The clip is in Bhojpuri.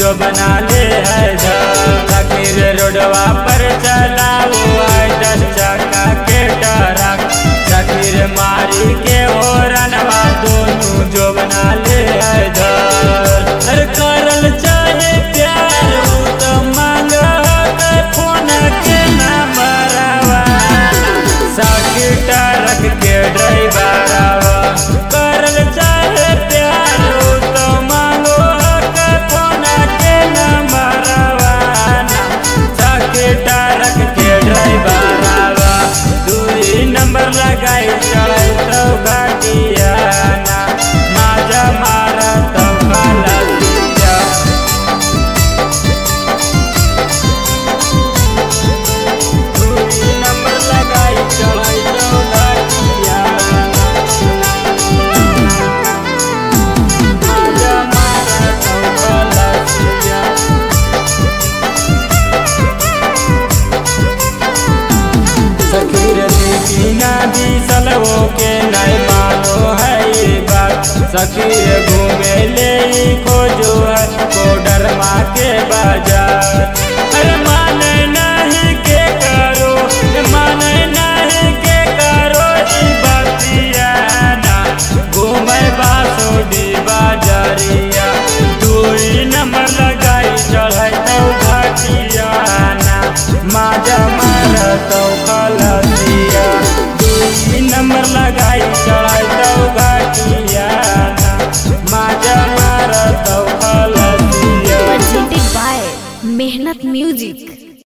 जो बना ले है सखीर रोडवा पर चलाओ है 10 चक्का के ट्रक सखीर मारी के ओरनवा दोनों जो बना ले है अरे करल चाहे प्यार तो मांग फोन के नंबरवा सखी ट्रक के ड्राइवरवा करल चाहे प्यार तो मांगो फोन के नंबरवा सखी ट्रक के ड्राइवरवा 2 नंबर लगाई चल तो घाटिया ना माजा मारा तो खलसिया 2 नंबर लगाई चल तो घाटिया माजा मारा तो खलसिया सखीर बिना बिसलवो के नहीं मानो है ये बात सखीर घूमे ले खोजो है कोडर माँ के बाजार अरे माने नहीं के करो माने नहीं के करो ई बतिया ना घूमे बासोडी बाजारिया 2 नंबर लगाई चढ़ाई तो घाटिया ना माजा मारा तो खलसिया 2 नंबर लगाई चढ़ाई तो घाटिया ना माजा मारा तो खलसिया। presented by Mehnat music.